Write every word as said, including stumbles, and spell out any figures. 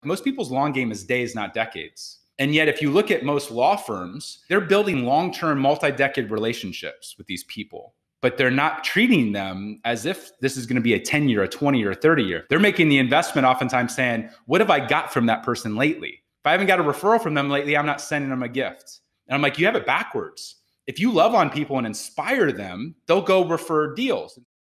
Most people's long game is days, not decades. And yet, if you look at most law firms, they're building long-term, multi-decade relationships with these people, but they're not treating them as if this is going to be a ten year, a twenty year, a thirty year. They're making the investment oftentimes saying, what have I got from that person lately? If I haven't got a referral from them lately, I'm not sending them a gift. And I'm like, you have it backwards. If you love on people and inspire them, they'll go refer deals.